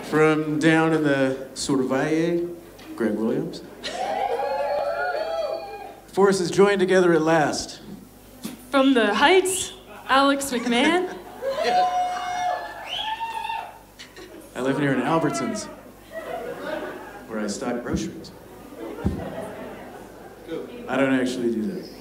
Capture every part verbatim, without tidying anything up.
From down in the sort of Valle, Greg Williams. Forces joined together at last. From the Heights, Alex McMahon. I live near an Albertsons, where I stock groceries. I don't actually do that.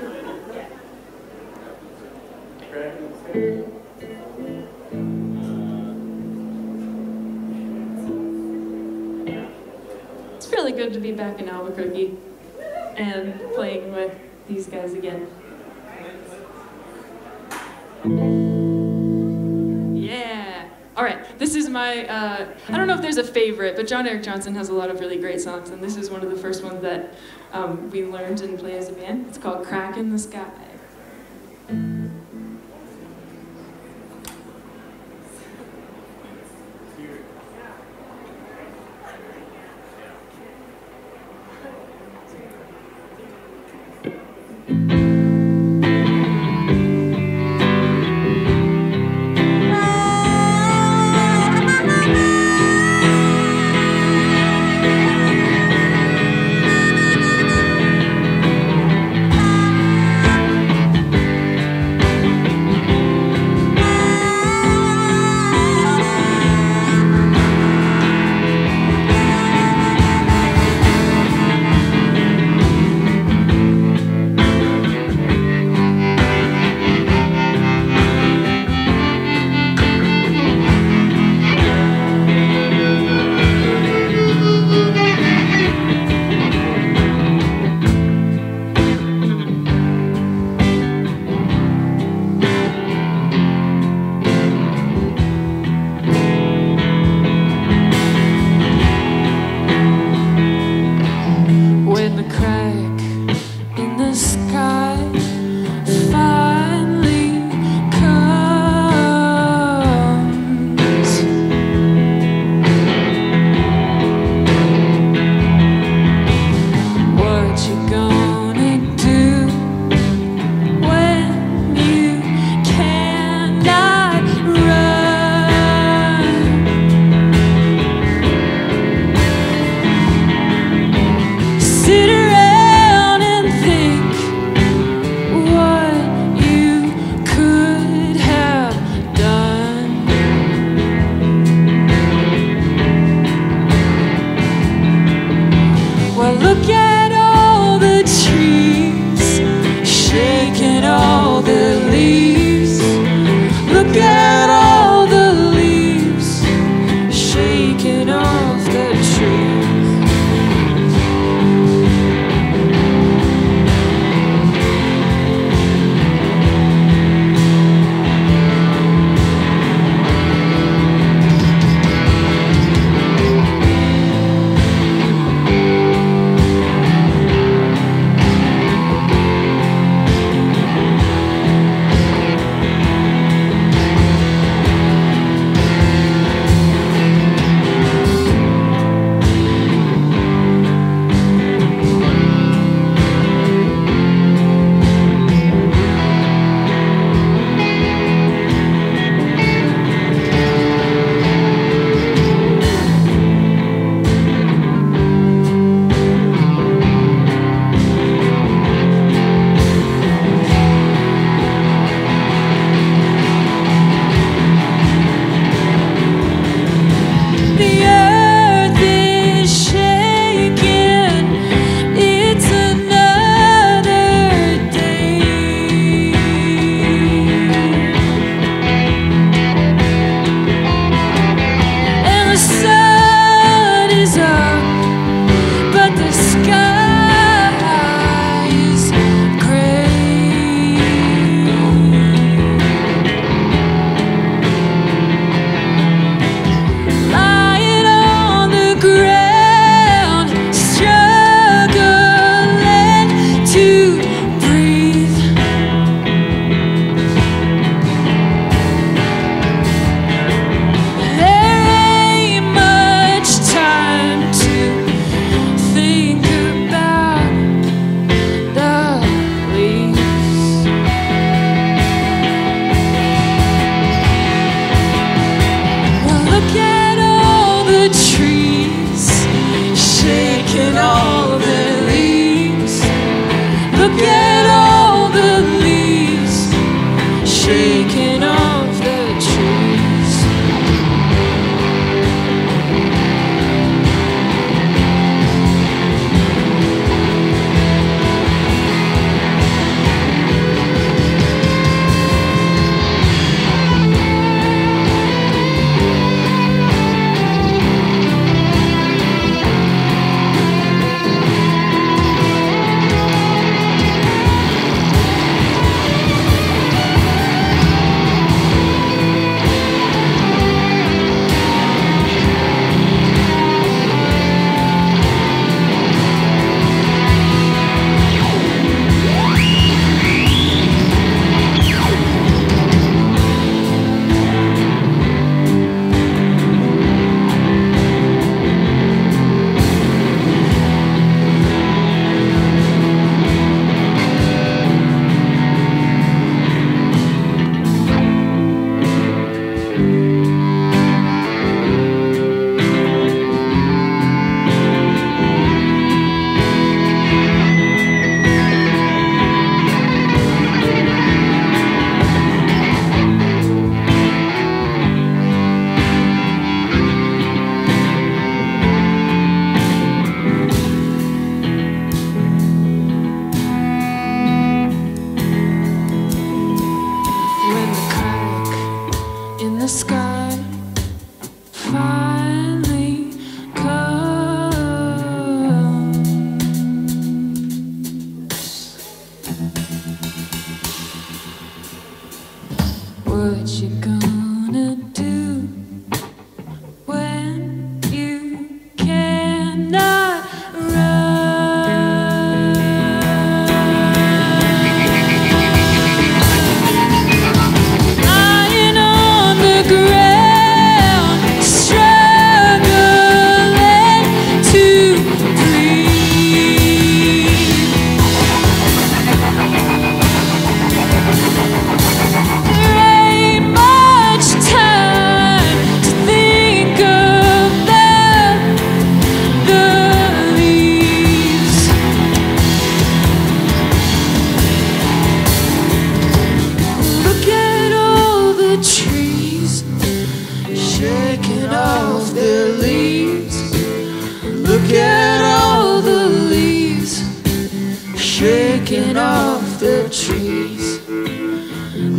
It's really good to be back in Albuquerque and playing with these guys again. Yeah. All right, this is my, uh, I don't know if there's a favorite, but John Eric Johnson has a lot of really great songs, and this is one of the first ones that um, we learned and play as a band. It's called Crack in the Sky.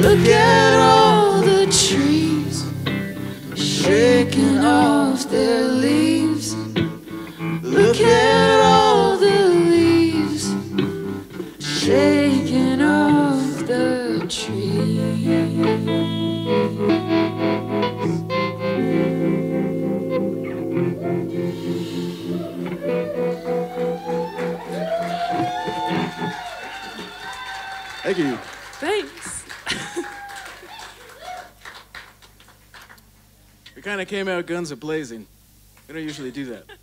Look at all the trees shaking off their leaves. Look at all the leaves shaking off the trees. Thank you. Thanks. We kind of came out guns a-blazing. We don't usually do that.